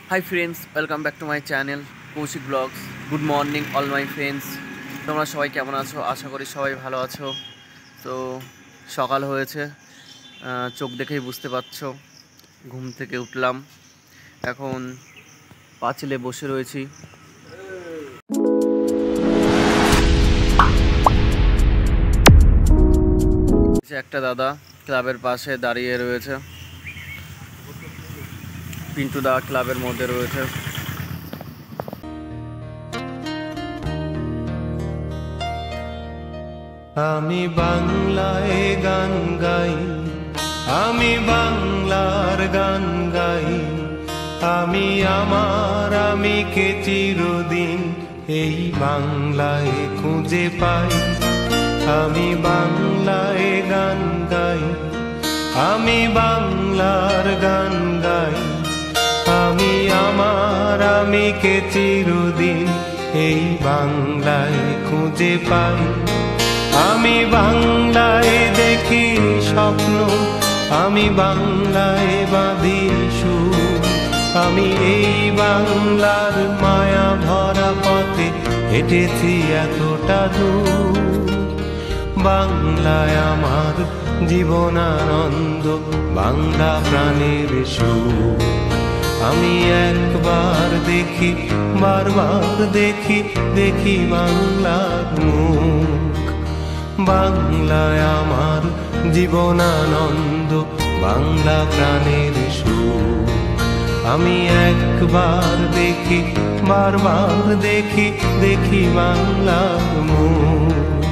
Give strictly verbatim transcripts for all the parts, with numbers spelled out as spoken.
High friends, welcome back to my channel Kaushik blogs. Good morning all my friends. তোমরা সবাই কেমন আছো? আশা করি সবাই ভালো আছো। তো সকাল হয়েছে, চোখ দেখেই বুঝতে পারছো। ঘুম থেকে উঠলাম, এখন পাঁচিলে বসে রয়েছি। একটা দাদা ক্লাবের পাশে দাঁড়িয়ে রয়েছে, পিন্টু দা ক্লাবের মধ্যে রয়েছে। আমি বাংলায় গান গাই, আমি বাংলার গান গাই, আমি আমার আমি কে চিরদিন এই বাংলায় খুঁজে পাই। আমি বাংলায় গান গাই, আমি বাংলার গান গাই, আমি আমার আমি কে চিরদিন এই বাংলায় খুঁজে পাই। আমি বাংলায় দেখি স্বপ্ন, আমি বাংলায় বাঁধি সুর, আমি এই বাংলার মায়া ভরা পথে হেঁটেছি এতটা দূর। বাংলায় আমার জীবনানন্দ, বাংলা প্রাণের সুর। আমি একবার দেখি, বারবার দেখি, দেখি বাংলার মুখ। বাংলায় আমার জীবনানন্দ, বাংলা প্রাণের সুর। আমি একবার দেখি, বারবার দেখি, দেখি বাংলার মুখ।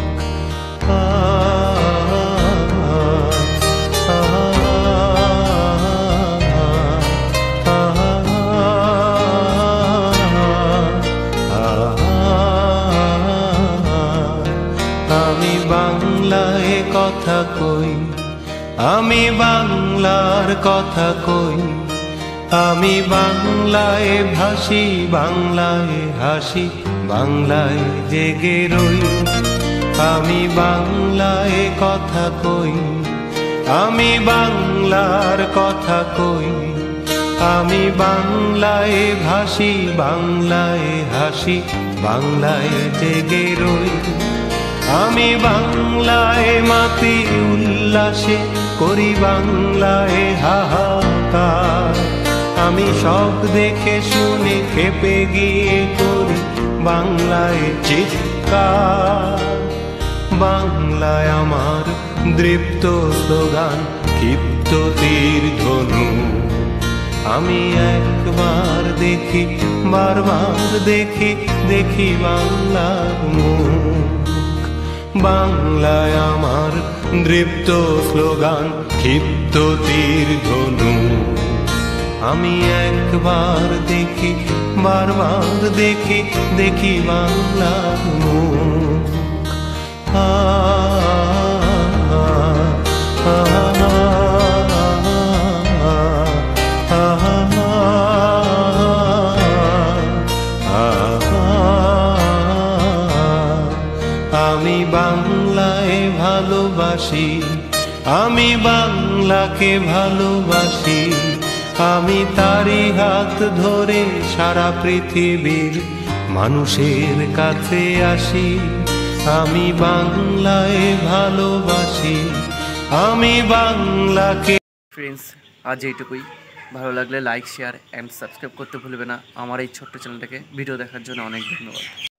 আমি বাংলায় কথা কই, আমি বাংলার কথা কই, আমি বাংলায় ভাসি, বাংলায় হাসি, বাংলায় জেগে রই। আমি বাংলায় কথা কই, আমি বাংলার কথা কই, আমি বাংলায় ভাসি, বাংলায় হাসি, বাংলায় জেগে রই। আমি বাংলায় মাতি উল্লাসে, করি বাংলায় হাহাকার। আমি সব দেখে শুনে খেপে গিয়ে করি বাংলায় চিৎকার। বাংলায় আমার দৃপ্ত স্লোগান, ক্ষিপ্ত তীর ধনু। আমি একবার দেখি, বারবার দেখি, দেখি বাংলার মুখ। বাংলায় আমার দৃপ্ত স্লোগান, ক্ষিপ্ত তীর ধনু। আমি একবার দেখি, বারবার দেখি, দেখি বাংলার মুখ। আ আমি বাংলায় ভালোবাসি, আমি বাংলাকে ভালোবাসি, আমি তারি হাত ধরে সারা পৃথিবীর মানুষের কাছে আসি। আমি বাংলায় ভালোবাসি, আমি বাংলাকে। ফ্রেন্ডস, আজ এইটুকুই। ভালো লাগলে লাইক, শেয়ার অ্যান্ড সাবস্ক্রাইব করতে ভুলবে না আমার এই ছোট্ট চ্যানেলটাকে। ভিডিও দেখার জন্য অনেক ধন্যবাদ।